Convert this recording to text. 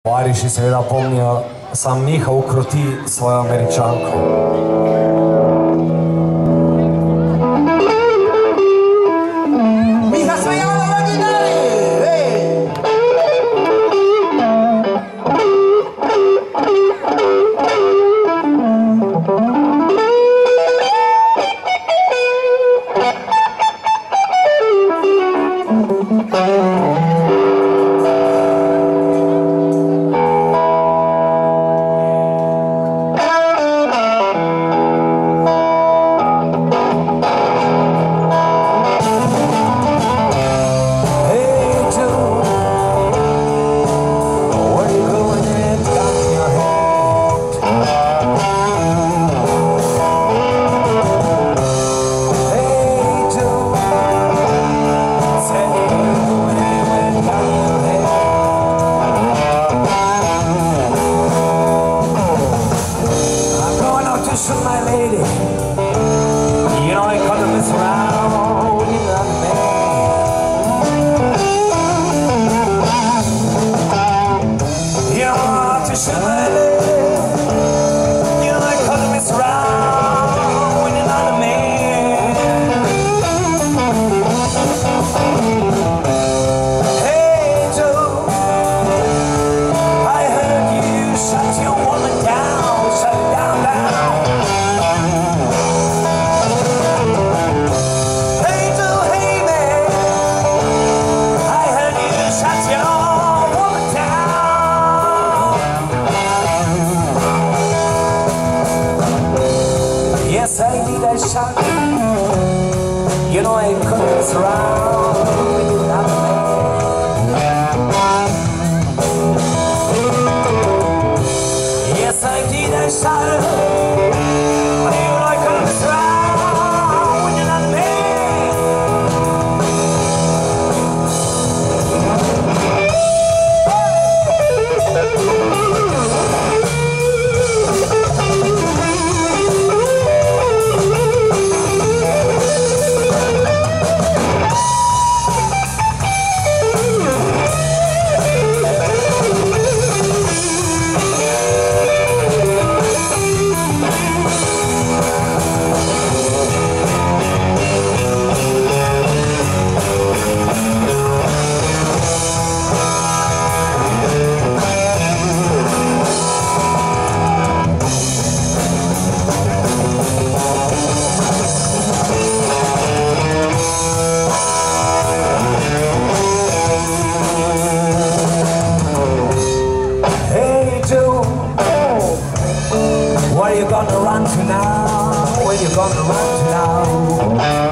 Tovariši seveda pomnijo, sam Miha ukroti svojo Američanko. Miha Svejano originali! My lady, you know I cut this round when you love me. You know to show my lady, you know I cut this round when you love me. Hey Joe, I heard you shut your woman down, shut it down, down. Yes, I did, I shot. You know I couldn't surround without me. Yes, I did, I shot. You know I couldn't surround without me. Where you gonna run to now? Where you gonna run to now?